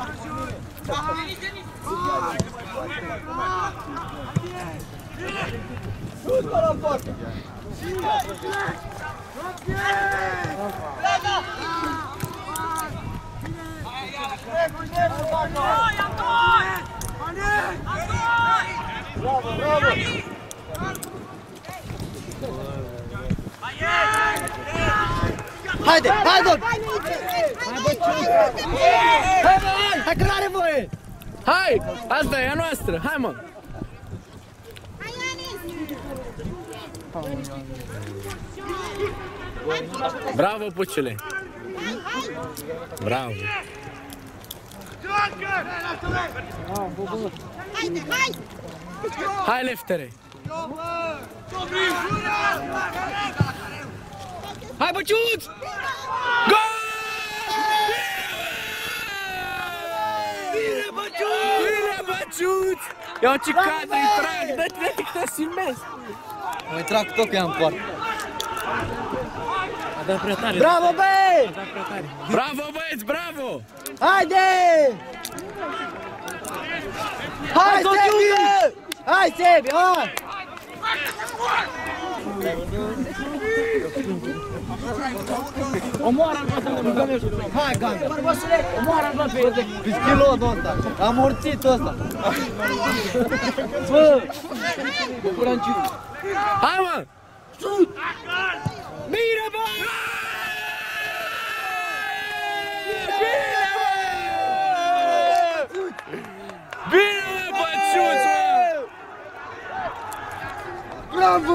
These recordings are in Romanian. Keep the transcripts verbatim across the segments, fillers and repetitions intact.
Șut-o la poartă! Bravo, bravo! Haide, haide! Hai că n-are voie! Hai! Asta e a noastră! Hai, mă! Bravo, puciule! Bravo! Haide, hai! Hai, leftere! Hai, Băciuț! Gol! Bine, Băciuț! Bine, Băciuț! Iau ce cadru-i trag! Dă-te, dă-te că te simesc! Mă-i trag tot pe ea în poartă! A dat prea tare! Bravo, băi! A dat prea tare! Bravo, băieți, bravo! Haide! Hai, Sebi! Hai, Sebi, hai! Omoară-l pe ăsta! Hai, Ganga! Omoară-l pe ăsta! Pischilodul ăsta! Am morțit ăsta! Bă! Buranciu! Hai, mă! Bine, bă! Bine, bă! Bine, Băciuț, mă! Bravo!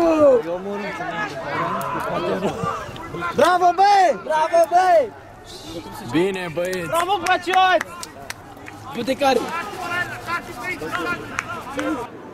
Bravo, băi! Bravo, băi! Bine, băieți! Bravo, Băciuț! Judecare!